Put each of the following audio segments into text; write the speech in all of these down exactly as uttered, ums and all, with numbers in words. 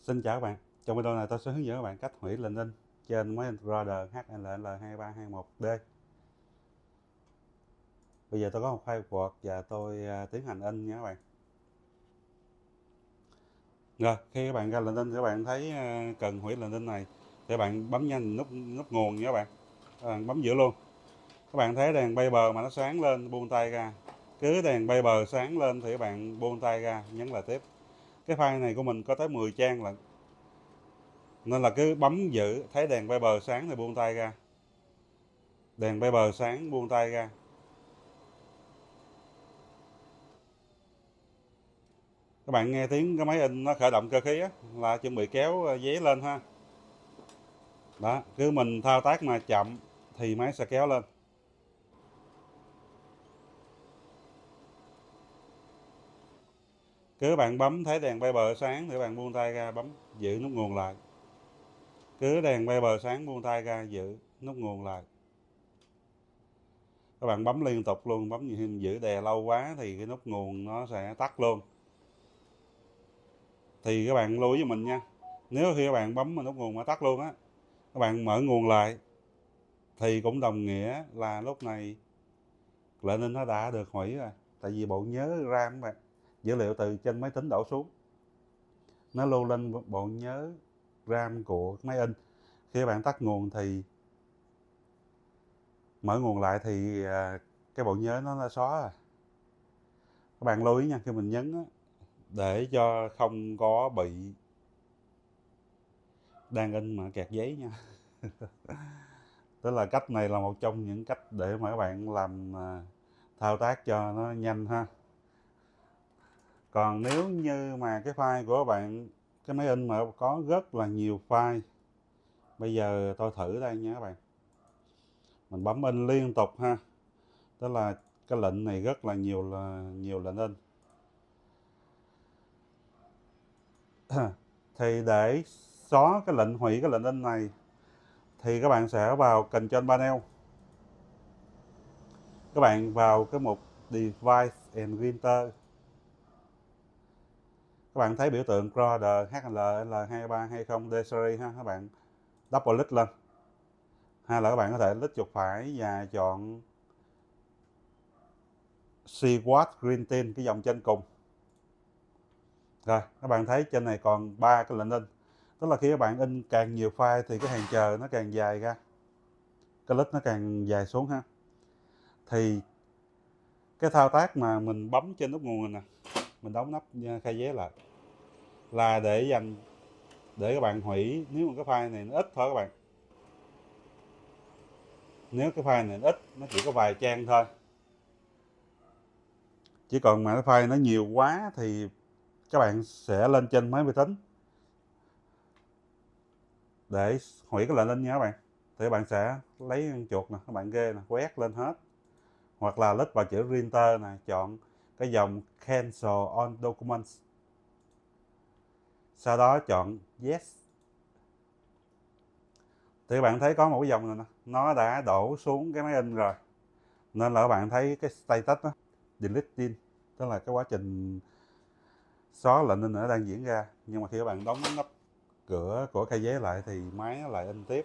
Xin chào các bạn. Trong video này tôi sẽ hướng dẫn các bạn cách hủy lệnh in trên máy in Roder H L L hai ba hai một D. Bây giờ tôi có một file Word và tôi à, tiến hành in nha các bạn. Rồi, khi các bạn ra lệnh in, các bạn thấy à, cần hủy lệnh in này thì các bạn bấm nhanh nút nút nguồn nha các bạn. Các bạn bấm giữa luôn. Các bạn thấy đèn bay bờ mà nó sáng lên, buông tay ra. Cứ đèn bay bờ sáng lên thì các bạn buông tay ra, nhấn lại tiếp. Cái file này của mình có tới mười trang lận. Nên là cứ bấm giữ, thấy đèn bay bờ sáng thì buông tay ra. Đèn bay bờ sáng, buông tay ra. Các bạn nghe tiếng cái máy in nó khởi động cơ khí á, là chuẩn bị kéo giấy lên ha. Đó, cứ mình thao tác mà chậm thì máy sẽ kéo lên. Cứ bạn bấm thấy đèn bay bờ sáng thì bạn buông tay ra, bấm giữ nút nguồn lại. Cứ đèn bay bờ sáng buông tay ra, giữ nút nguồn lại. Các bạn bấm liên tục luôn, bấm giữ đè lâu quá thì cái nút nguồn nó sẽ tắt luôn. Thì các bạn lưu ý với mình nha. Nếu khi các bạn bấm mà nút nguồn mà tắt luôn á, các bạn mở nguồn lại thì cũng đồng nghĩa là lúc này lệnh in nó đã được hủy rồi. Tại vì bộ nhớ RAM các bạn, dữ liệu từ trên máy tính đổ xuống, nó lưu lên bộ nhớ RAM của máy in. Khi các bạn tắt nguồn thì mở nguồn lại thì à, cái bộ nhớ nó đã xóa rồi. Các bạn lưu ý nha, khi mình nhấn á, để cho không có bị đang in mà kẹt giấy nha. Tức là cách này là một trong những cách để mà các bạn làm à, thao tác cho nó nhanh ha. Còn nếu như mà cái file của các bạn, cái máy in mà có rất là nhiều file, bây giờ tôi thử đây nha các bạn. Mình bấm in liên tục ha. Tức là cái lệnh này rất là nhiều là nhiều lệnh in. Thì để xóa cái lệnh hủy cái lệnh in này thì các bạn sẽ vào Control Panel. Các bạn vào cái mục Device and Printer. Các bạn thấy biểu tượng Roder H L L hai ba hai không D series ha, các bạn double click lên. Hay là các bạn có thể click chuột phải và chọn Seaward Green Tin, cái dòng trên cùng. Rồi, các bạn thấy trên này còn ba cái lệnh in. Tức là khi các bạn in càng nhiều file thì cái hàng chờ nó càng dài ra. Cái list nó càng dài xuống ha. Thì cái thao tác mà mình bấm trên nút nguồn này nè, mình đóng nắp khai giấy lại, là để dành để các bạn hủy nếu mà cái file này nó ít thôi các bạn. Nếu cái file này nó ít, nó chỉ có vài trang thôi. Chỉ còn mà cái file nó nhiều quá thì các bạn sẽ lên trên máy vi tính để hủy cái lệnh in nha các bạn. Thì các bạn sẽ lấy chuột nè, các bạn ghê nè, quét lên hết. Hoặc là click vào chữ printer nè, chọn cái dòng cancel on documents. Sau đó chọn yes. Thì các bạn thấy có một cái dòng này nè, nó đã đổ xuống cái máy in rồi. Nên là các bạn thấy cái status đó, deleting, tức là cái quá trình xóa lệnh in nó đang diễn ra. Nhưng mà khi các bạn đóng nắp cửa của khai giấy lại thì máy nó lại in tiếp.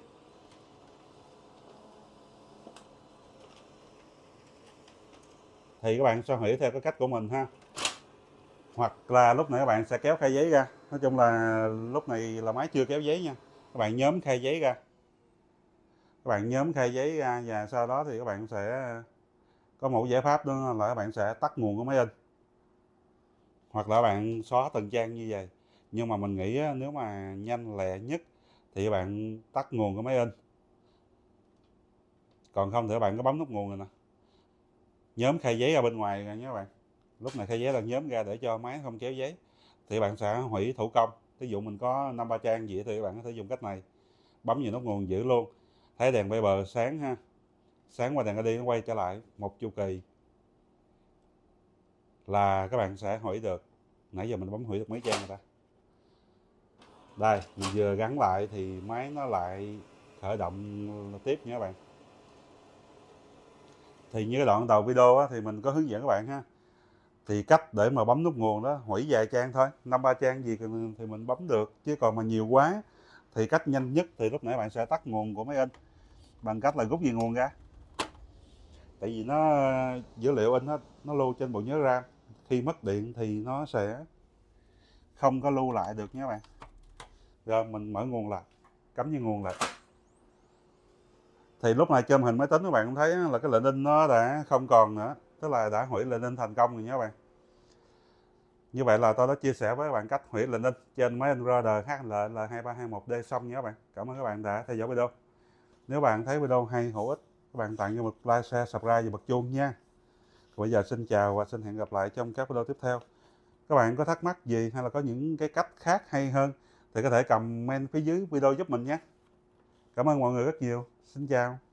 Thì các bạn sẽ hủy theo cái cách của mình ha. Hoặc là lúc này các bạn sẽ kéo khai giấy ra. Nói chung là lúc này là máy chưa kéo giấy nha. Các bạn nhóm khai giấy ra. Các bạn nhóm khai giấy ra và sau đó thì các bạn sẽ có một giải pháp đó là các bạn sẽ tắt nguồn của máy in. Hoặc là các bạn xóa từng trang như vậy. Nhưng mà mình nghĩ nếu mà nhanh lẹ nhất thì các bạn tắt nguồn của máy in. Còn không thì các bạn có bấm nút nguồn này nè, nhóm khai giấy ra bên ngoài nha các bạn. Lúc này khai giấy là nhóm ra để cho máy không kéo giấy. Thì bạn sẽ hủy thủ công. Ví dụ mình có năm ba trang gì thì các bạn có thể dùng cách này. Bấm vào nút nguồn giữ luôn. Thấy đèn bay bờ sáng ha. Sáng qua đèn đi nó quay trở lại một chu kỳ là các bạn sẽ hủy được. Nãy giờ mình bấm hủy được mấy trang rồi ta. Đây, mình vừa gắn lại thì máy nó lại khởi động tiếp nha các bạn. Thì như cái đoạn đầu video á, thì mình có hướng dẫn các bạn ha. Thì cách để mà bấm nút nguồn đó hủy vài trang thôi, năm ba trang gì thì mình bấm được, chứ còn mà nhiều quá thì cách nhanh nhất thì lúc nãy bạn sẽ tắt nguồn của máy in bằng cách là rút về nguồn ra. Tại vì nó dữ liệu in nó nó lưu trên bộ nhớ RAM, khi mất điện thì nó sẽ không có lưu lại được nha các bạn. Rồi mình mở nguồn lại, cắm như nguồn lại. Thì lúc này trên hình máy tính các bạn cũng thấy là cái lệnh in nó đã không còn nữa, tức là đã hủy lệnh in thành công rồi nha các bạn. Như vậy là tôi đã chia sẻ với các bạn cách hủy lệnh in trên máy in Reader hát lờ L hai ba hai một D xong nha các bạn. Cảm ơn các bạn đã theo dõi video. Nếu bạn thấy video hay hữu ích, các bạn tặng cho một like, share, subscribe và bật chuông nha. Bây giờ xin chào và xin hẹn gặp lại trong các video tiếp theo. Các bạn có thắc mắc gì hay là có những cái cách khác hay hơn thì có thể comment phía dưới video giúp mình nhé. Cảm ơn mọi người rất nhiều. Xin chào.